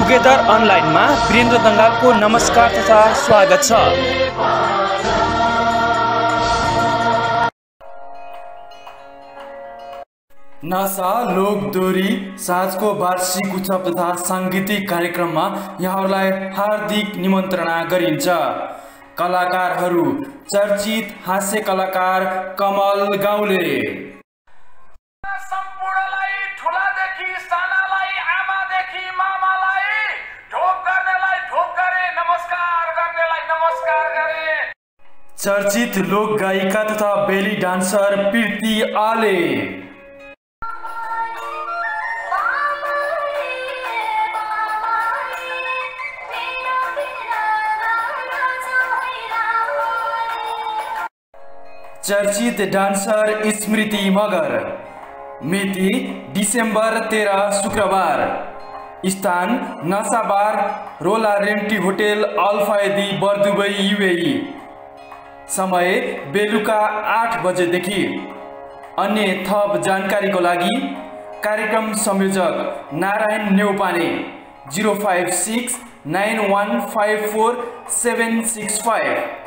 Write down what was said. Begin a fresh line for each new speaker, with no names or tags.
Together अनलाइनमा वीरेन्द्र दंगालको नमस्कार तथा स्वागत छ।
नासा लोकदोरी साँझको वार्षिक उत्सव तथा साङ्गीतिक कार्यक्रममा यहाँहरूलाई हार्दिक निमन्त्रणा गरिन्छ। कलाकारहरू चर्चित हास्य कलाकार कमल गाउँले,
सम्पूर्णलाई ठुलादेखि सानालाई आमादेखि मामालाई ढोक गर्नेलाई ढोक गरे, नमस्कार गर्नेलाई नमस्कार गरे।
चर्चित लोक गायिका तथा बेली डान्सर प्रीति आले, चर्चित डान्सर स्मृति मगर। मिति डिसेम्बर 13 शुक्रबार। स्थान नासा बार, रोला रेन्टी होटेल, अल्फायदी बरदुबई, UAE। समय बेलुका 8 बजेदेखि। अन्य थप जानकारीको लागि कार्यक्रम संयोजक नारायण नेउपाने 0569154 765।